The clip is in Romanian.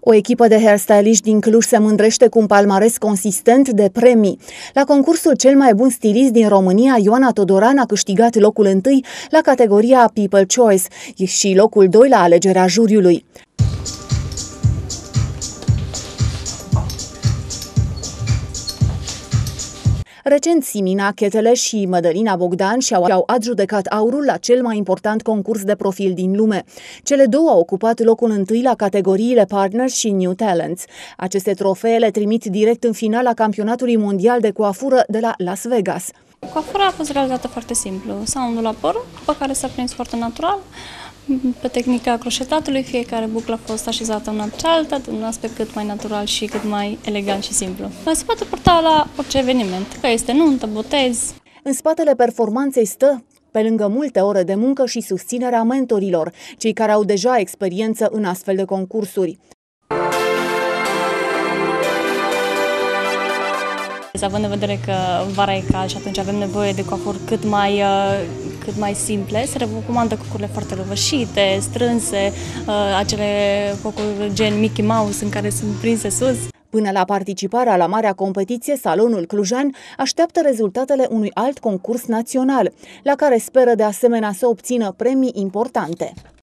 O echipă de hairstyliști din Cluj se mândrește cu un palmares consistent de premii. La concursul Cel mai bun stilist din România, Ioana Todoran a câștigat locul 1 la categoria People Choice și locul 2 la alegerea juriului. Recent, Simina Chetele și Mădălina Bogdan și-au adjudecat aurul la cel mai important concurs de profil din lume. Cele două au ocupat locul 1 la categoriile Partners și New Talents. Aceste trofee le trimit direct în finala campionatului mondial de coafură de la Las Vegas. Coafura a fost realizată foarte simplu. S-a ondulat părul, după care s-a prins foarte natural. Pe tehnica croșetatului, fiecare buclă a fost așezată una pe cealaltă, un aspect cât mai natural și cât mai elegant și simplu. Se poate purta la orice eveniment, că este nuntă, botez. În spatele performanței stă, pe lângă multe ore de muncă, și susținerea mentorilor, cei care au deja experiență în astfel de concursuri. Având în vedere că vara e cald și atunci avem nevoie de coafuri cât mai simple, se recomandă cocurile foarte răvășite, strânse, acele cocuri gen Mickey Mouse în care sunt prinse sus. Până la participarea la marea competiție, salonul clujan așteaptă rezultatele unui alt concurs național, la care speră de asemenea să obțină premii importante.